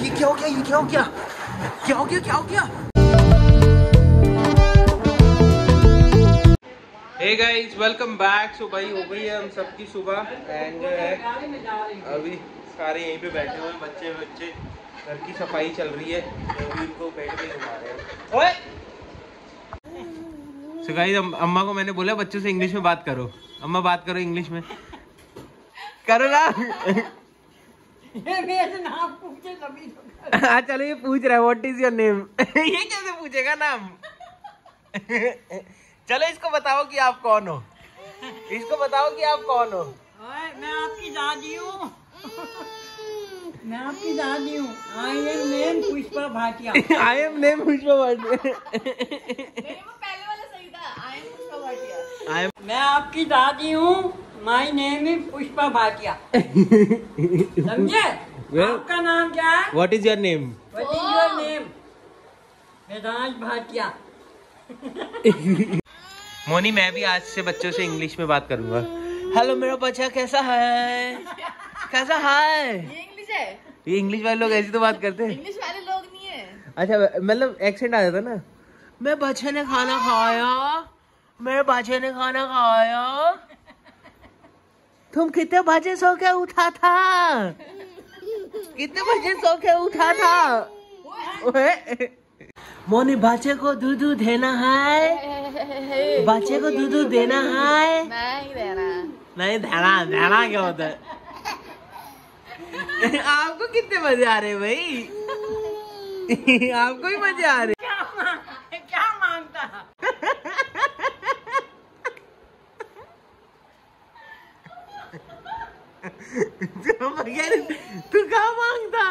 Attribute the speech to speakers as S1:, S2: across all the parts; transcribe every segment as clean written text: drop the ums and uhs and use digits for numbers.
S1: ये क्या हो गया, ये क्या हो गया, क्या हो गया, क्या हो गया? Hey guys, welcome back. So भाई हो गई है हम सबकी सुबह एंड जो है अभी सारे यहीं पे बैठे हुए हैं, बच्चे बच्चे, घर की सफाई चल रही है, तो अभी इनको बेड पे घुमा रहे हैं। ओए सो गाइस, अम्मा को मैंने बोला बच्चों से इंग्लिश में बात करो। अम्मा बात करो इंग्लिश में, करो ना।
S2: मेरा नाम पूछे तभी तो।
S1: हाँ चलो, ये पूछ रहा है व्हाट इज योर नेम। ये कैसे पूछेगा नाम? चलो इसको बताओ कि आप कौन हो, इसको बताओ कि आप कौन हो।
S2: मैं आपकी दादी हूँ। मैं आपकी दादी हूँ। I am name Pushpa Bhatia.
S1: I am name Pushpa Bhatia.
S3: वो पहले वाला सही था, आई एम पुष्पा भाटिया।
S2: मैं आपकी दादी हूँ। My name is Pushpa Bhatia. समझे? आपका नाम क्या है?
S1: What is your name?
S2: What is your name? Vedansh Bhatia.
S1: Moni, मैं भी आज से बच्चों से इंग्लिश में बात करूंगा। हेलो मेरा बच्चा, कैसा है, कैसा है?
S3: ये इंग्लिश है?
S1: ये इंग्लिश वाले लोग ऐसी तो बात करते हैं।
S3: इंग्लिश वाले लोग नहीं है।
S1: अच्छा, मतलब एक्सेंट आ जाता ना। मैं बच्चे ने खाना खाया, मेरे बच्चे ने खाना खाया। तुम कितने बजे सो के उठा था? कितने बजे सो के उठा था? मोनी, बच्चे को दूध देना है, बच्चे को दूध देना है।
S3: नहीं देना।
S1: नहीं देना, देना क्या होता है? आपको कितने मजे आ रहे हैं भाई? आपको ही मजे आ रहे?
S2: क्या मांगता?
S1: तू क्या मांगता?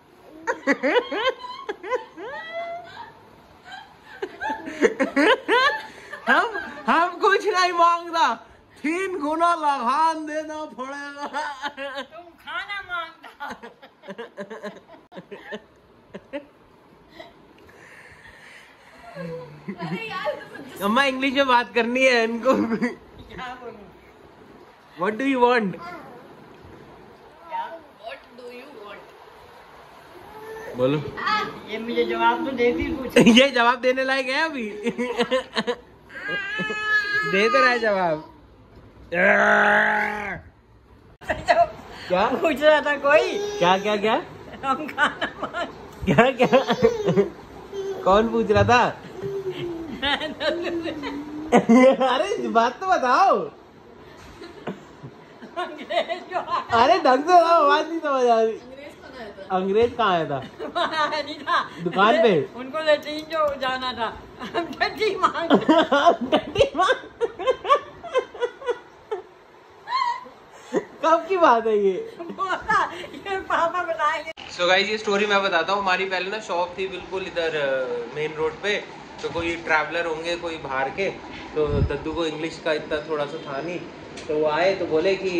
S1: हम कुछ नहीं मांगता, 3 गुना लगान देना पड़ेगा।
S2: तुम खाना मांगता।
S3: अरे यार,
S1: अम्मा इंग्लिश में बात करनी है इनको।
S2: क्या बोलूं?
S1: What do you want?
S3: What do you want?
S1: बोलो।
S2: ये मुझे जवाब तो देती पूछ।
S1: ये जवाब देने लायक है अभी? दे तो रहा है जवाब। क्या
S2: पूछ रहा था कोई?
S1: क्या क्या क्या
S2: हम खाना मांग।
S1: क्या क्या? कौन पूछ रहा था? अरे बात तो बताओ। अरे ढंग से बताओ, आवाज नहीं समझ आ रही। अंग्रेज कहाँ आया था?
S2: नहीं था
S1: दुकान पे।
S2: उनको लेट्रिन जो जाना था। हम टट्टी मांग।
S1: कब की बात है ये?
S2: ये पापा बताएंगे।
S1: सो गाइस, ये स्टोरी मैं बताता हूँ। हमारी पहले ना शॉप थी बिल्कुल इधर मेन रोड पे। तो कोई ट्रैवलर होंगे कोई बाहर के, तो दद्दू को इंग्लिश का इतना थोड़ा सा था नहीं, तो वो आए तो बोले कि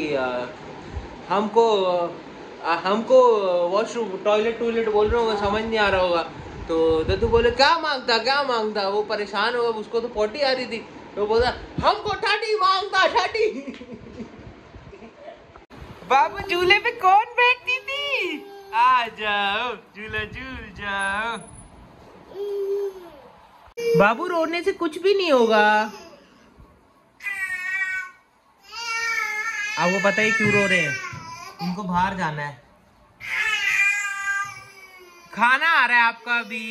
S1: हमको वॉशरूम टॉयलेट बोल रहे होगा, समझ नहीं आ रहा होगा। तो दद्दू बोले क्या मांगता, क्या मांगता? वो परेशान होगा, उसको तो पोटी आ रही थी, तो बोला हमको ठाटी मांगता, ठाटी। बाबू, झूले पे कौन बैठती थी? आ जाओ, झूला झूल जाओ। बाबू, रोने से कुछ भी नहीं होगा। अब वो पता ही क्यों रो रहे हैं, उनको बाहर जाना है, खाना आ रहा है आपका अभी।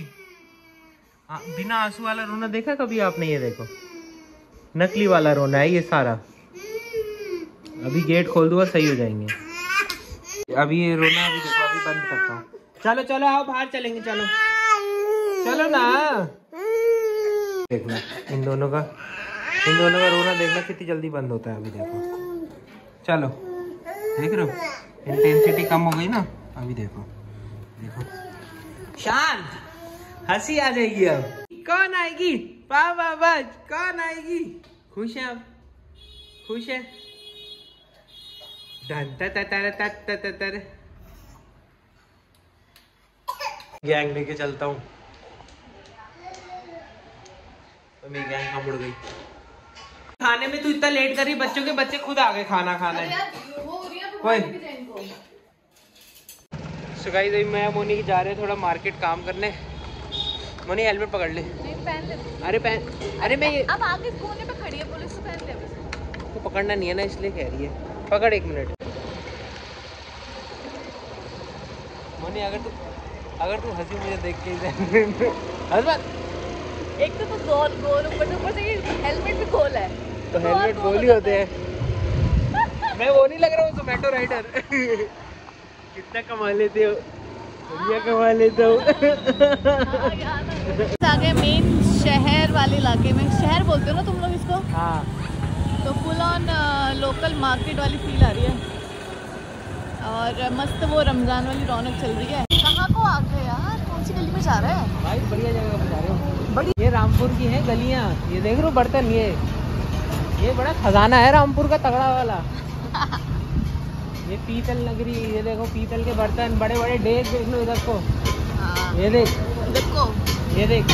S1: बिना आंसू वाला रोना देखा कभी आपने? ये देखो, नकली वाला रोना है ये सारा। अभी गेट खोल दूंगा, सही हो जाएंगे। अभी ये रोना अभी देखो, अभी बंद करता हूँ। चलो चलो आओ, बाहर चलेंगे, चलो चलो ना। देखना इन दोनों का रोना, देखना कितनी जल्दी बंद होता है। अभी देखो, चलो देख रहे हो, इंटेंसिटी कम हो गई ना। अभी देखो देखो, शांत, हंसी आ जाएगी। अब कौन आएगी? पापा बच, कौन आएगी? खुश है अब, खुश है। गैंग लेके चलता हूँ। तो मेरी गैंग कहाँ मुड़ गई? खाने में तू इतना लेट करी, बच्चों के बच्चे खुद आ गए खाना खाने। कोई सो गाइस अभी मैं मोनी जा रहे हैं थोड़ा मार्केट काम करने। मोनी हेलमेट पकड़ ले।
S3: नहीं पहन ले।
S1: अरे मैं ये
S3: अब आगे कोने पे खड़ी है पुलिस, तो पहन ले अभी।
S1: तो पकड़ना नहीं है ना इसलिए कह रही है। पकड़ 1 मिनट। मोनी अगर तू हंसी मुझे देख के हंस मत।
S3: एक तो गोल ऊपर से हेलमेट भी गोल है।
S1: तो हेलमेट गोल ही होते हैं। मैं वो नहीं लग रहा हूँ जोमेटो राइडर। कितना कमा लेते हो भैया, कमा लेते हो।
S3: आगे मेन शहर वाले इलाके में, शहर बोलते हो ना तुम लोग इसको?
S1: हाँ
S3: तो फुल ऑन लोकल मार्केट वाली फील आ रही है और मस्त वो रमजान वाली रौनक चल रही है। कहाँ को आ गए यार, कौन सी गली में जा रहे हैं
S1: भाई? बढ़िया जगह पे जा रहे हो। बड़ी ये रामपुर की है गलियाँ, ये देख रहे हो बर्तन, ये बड़ा खजाना है रामपुर का तगड़ा वाला। ये पीतल नगरी, ये देखो पीतल के बर्तन, बड़े बड़े डेग देख लो इधर को।
S3: हाँ।
S1: ये देख ये देख,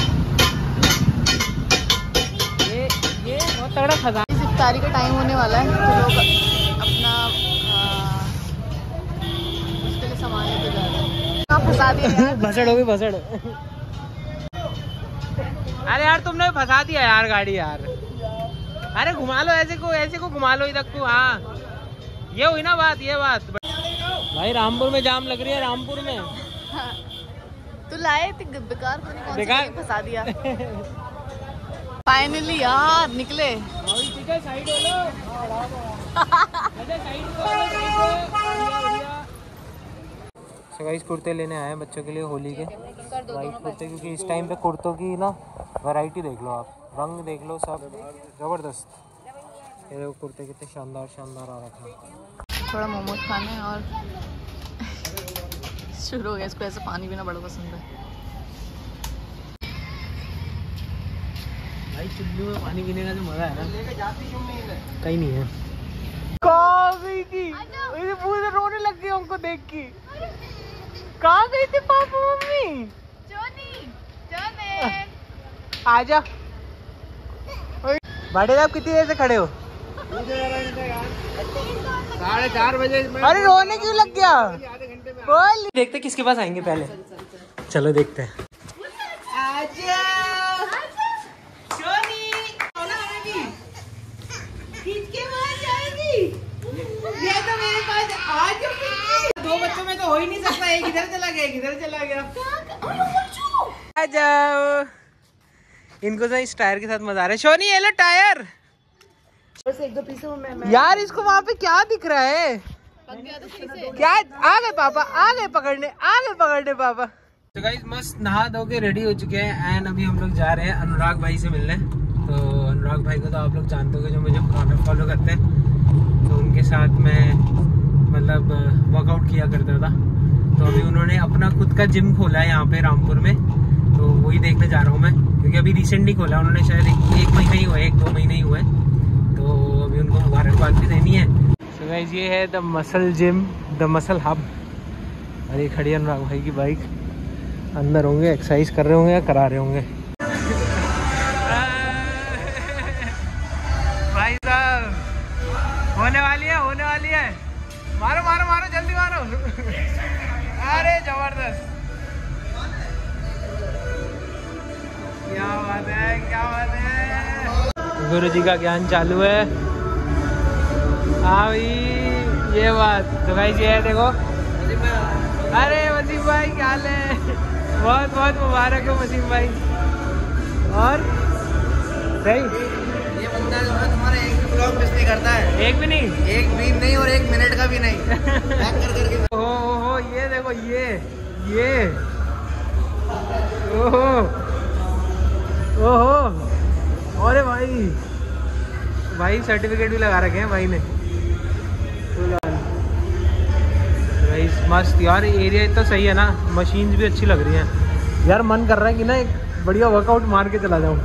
S1: ये बहुत तगड़ा खजाना।
S3: इफ्तारी का टाइम होने वाला है तो लोग अपना उसके लिए सामान लेके जा रहे हैं। कहाँ फंसा दिया यार?
S1: भसड़ हो गई भसड़। अरे यार तुमने फंसा दिया यार गाड़ी यार। अरे घुमा लो ऐसे को घुमा लो इधर को। हाँ ये हुई ना बात, ये बात। भाई रामपुर में जाम लग रही है, रामपुर में।
S3: तो लाए थे बेकार को, नहीं कौन सी
S1: बेकार?
S3: जगह फंसा दिया। फाइनली यार निकले।
S1: साइड हो लो। सो गाइस कुर्ते लेने आए हैं बच्चों के लिए होली के, वाइट कुर्ते, क्योंकि इस टाइम पे कुर्तों की ना वैरायटी देख लो आप, रंग देख लो, सब ज़बरदस्त। ये देखो कुर्ते कितने शानदार आ रखे हैं।
S3: थोड़ा मोमोज खाने और शुरू हो गया। इसको ऐसे पानी पीना बड़ा पसंद है।
S1: भाई चुल्लू में पानी पीने का जो मजा है ना कहीं नहीं है। पूरे रोने लग गए उनको देख के। कहाँ गई थी पापा मम्मी? आजा। बड़े साहब कितनी देर से खड़े हो? 4:30 बजे। अरे रोने क्यों लग गया? बोल। देखते किसके पास आएंगे पहले। चलो देखते हैं। ये तो मेरे पास आज दो बच्चों में तो हो ही नहीं सकता। एक इधर चला गया, एक इधर चला गया। आ जाओ। इनको तो इस टायर के साथ मजा आ रहा है। शोनी ये लो टायर। बस 1-2 पीसों में यार इसको वहाँ पे क्या दिख रहा है? क्या आ गए पापा, आ गए पकड़ने पापा। तो गाइस मस्त नहा धो के रेडी हो चुके हैं एंड अभी हम लोग जा रहे हैं अनुराग भाई से मिलने। तो अनुराग भाई को तो आप लोग जानते हो जो मुझे पुराना फॉलो करते हैं। तो उनके साथ मैं मतलब वर्कआउट किया करता था। तो अभी उन्होंने अपना खुद का जिम खोला है यहाँ पे रामपुर में, तो वही देखने जा रहा हूँ मैं, क्योंकि अभी रिसेंटली खोला उन्होंने, शायद 1 महीना ही हुआ है, 1-2 महीने ही हुए। तो अभी उनको मुबारकबाद भी देनी है। तो गाइस ये है the muscle gym, the muscle hub. और ये खड़ी है अनुराग भाई की बाइक। अंदर होंगे, एक्सरसाइज कर रहे होंगे या करा रहे होंगे। भाई साहब होने वाली है। मारो जल्दी मारो। अरे जबरदस्त, क्या बात है। गुरु जी का ज्ञान चालू है। हाँ भाई ये बात। तो भाई ये है देखो। अरे वसीम भाई क्या हाल है? बहुत मुबारक हो वसीम भाई। और सही
S4: ये बंदा जो है तुम्हारा एक भी ब्लॉग मिस नहीं करता है।
S1: एक भी नहीं
S4: और 1 मिनट का भी नहीं।
S1: हो ये देखो ये ओहो। अरे भाई सर्टिफिकेट भी लगा रखे हैं भाई ने। भाई मस्त यार, एरिया इतना सही है ना, मशीन्स भी अच्छी लग रही हैं यार। मन कर रहा है कि ना एक बढ़िया वर्कआउट मार के चला जाऊँ।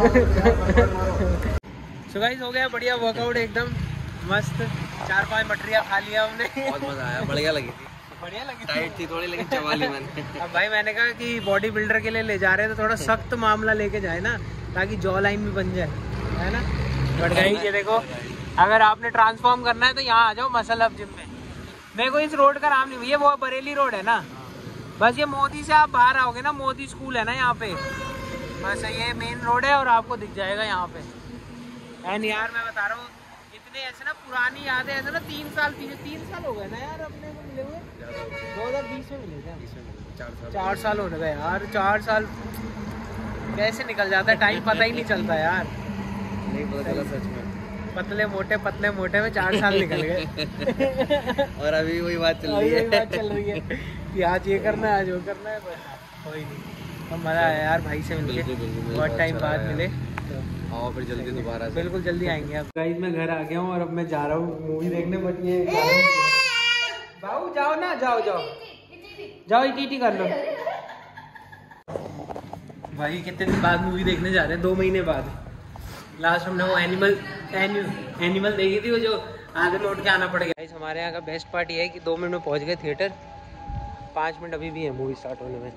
S1: सो गाइस हो गया बढ़िया वर्कआउट एकदम मस्त। 4-5 मटरिया खा लिया हमने।
S4: बहुत मजा आया, बढ़िया लगी थी। टाइट थी थोड़ी लेकिन चबा ली मैंने।
S1: अब भाई मैंने कहा कि बॉडी बिल्डर के लिए ले जा रहे हैं तो थोड़ा सख्त मामला लेके जाए ना, ताकि जॉ लाइन भी बन जाए, है ना। बट गाइस ये देखो, अगर आपने ट्रांसफॉर्म करना है तो यहाँ आ जाओ मसल अप जिम में। मेरे को इस रोड का नाम नहीं, ये वो बरेली रोड है ना, बस ये मोदी से आप बाहर आओगे ना, मोदी स्कूल है ना यहाँ पे, बस ये मेन रोड है और आपको दिख जाएगा यहाँ पे। एंड यार मैं बता रहा हूँ इतने ऐसे ना पुरानी यादें ऐसे ना 3 साल हो गए ना यार अपने को मिले हुए। 2020 में मिले थे, 4 साल हो गए यार। 4 साल कैसे निकल जाता है टाइम, पता ही नहीं चलता यार।
S4: नहीं पता चला सच में।
S1: पतले मोटे में 4 साल निकल गए।
S4: और अभी वही बात चल रही है
S1: कि आज ये करना है, आज वो करना है, बस कोई नहीं। तो मज़ा आया यार भाई से मिलके, बहुत टाइम बाद मिले।
S4: आओ फिर जल्दी दोबारा से।
S1: बिल्कुल जल्दी आएंगे। अब गाइस मैं घर आ गया हूँ और अब मैं जा रहा हूँ मूवी देखने, बट ये बाबू जाओ ना, जाओ इटी कर लो भाई। कितने दिन बाद मूवी देखने जा रहे हैं, 2 महीने बाद। लास्ट हमने वो एनिमल देखी थी, वो जो आगे लौट के आना पड़ गया। गाइस हमारे यहाँ का बेस्ट पार्ट ये है कि 2 मिनट में पहुँच गए थिएटर, 5 मिनट अभी भी है मूवी स्टार्ट होने में।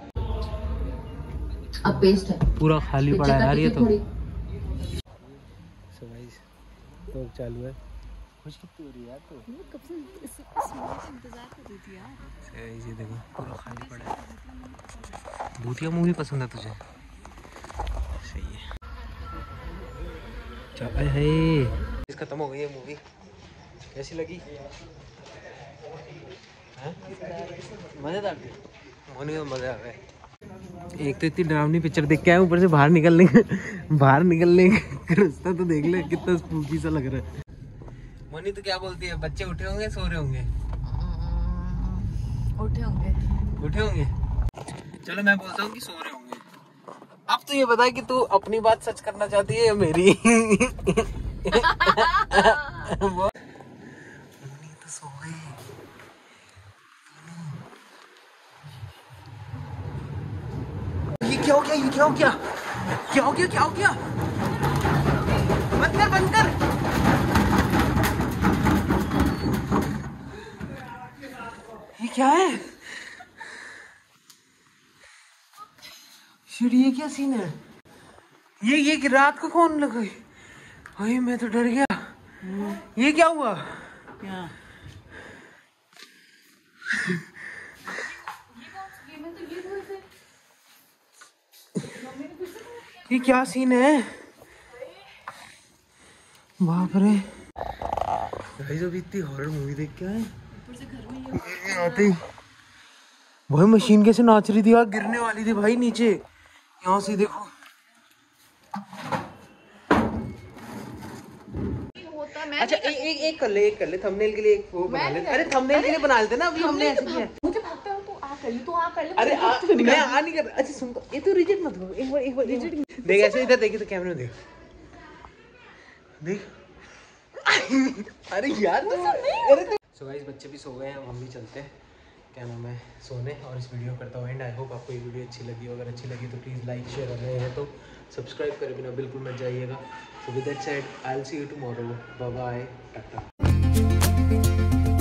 S5: अब पेस्ट है
S1: पूरा खाली पड़ा है यार ये तो। तो चालू है कुछ कितनी हो रही है यार, तो कब से इंतजार कर रही थी यार। ये देखो पूरा खाली पड़ा है। भूतिया मूवी पसंद है तुझे? सही है। चल है खत्म हो गई है मूवी, कैसी लगी? मजेदार थी, होने में मजा आ गया। एक तो इतनी डरावनी पिक्चर देख के आए, ऊपर से बाहर निकलने का रास्ता तो देख ले, कितना स्पूकी सा लग रहा है। मोनी तो क्या बोलती है, बच्चे उठे होंगे सो रहे होंगे? उठे होंगे। चलो मैं बोलता हूँ कि सो रहे होंगे। अब तो ये बता कि तू अपनी बात सच करना चाहती है या मेरी? मोनी तो सो गई। ये क्या हो गया? बंद कर। ये क्या है? शिट, ये क्या सीन है? ये रात को कौन लगाई? भाई मैं तो डर गया। ये क्या हुआ? क्या? ये क्या सीन है? बाप रे भाई, जब इतनी हॉरर मूवी देख के आए, आते ही भाई मशीन कैसे नाच रही थी यार, गिरने वाली थी भाई नीचे। यहाँ से देखो अच्छा एक कर ले थंबनेल के लिए एक वो बना ले। अरे थंबनेल के लिए बना लेते ना, अभी हमने ऐसे किया।
S3: मुझे भागता है, तू आ कर ले।
S1: अरे मैं आ नहीं कर। अच्छा सुन, ये तो रिजेक्ट मत करो। एक बार देख, ऐसे इधर देखी तो कैमरे में देख। अरे यार तो सो गाइस बच्चे भी सो गए हैं, हम भी चलते हैं क्या नाम है सोने, और इस वीडियो करता हूँ एंड। आई होप आपको ये वीडियो अच्छी लगी। अगर अच्छी लगी तो प्लीज़ लाइक शेयर, और नए हैं तो सब्सक्राइब करे बिना बिल्कुल मत जाइएगा। So with that said I will see you tomorrow. Bye bye, Tata.